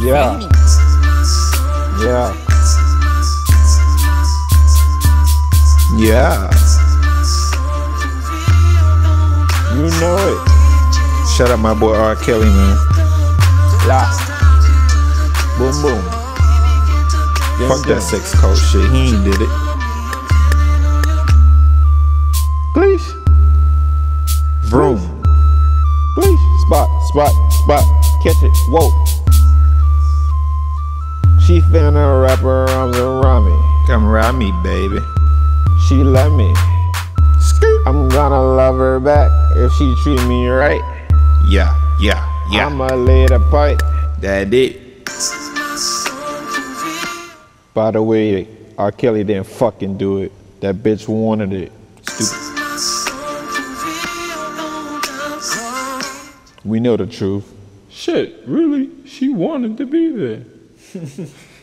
Yeah. Yeah. Yeah. You know it. Shout out my boy R.Kelly, man. La. Boom boom. Fuck that sex cult shit. He ain't did it. Please. Vroom. Please. Spot. Catch it. Whoa. She finna wrap her arms around me. Come around me, baby. She let me. I'm gonna love her back if she treat me right. Yeah. I'ma lay the pipe. That it. By the way, R. Kelly didn't fucking do it. That bitch wanted it. Stupid. We know the truth. Shit, really? She wanted to be there.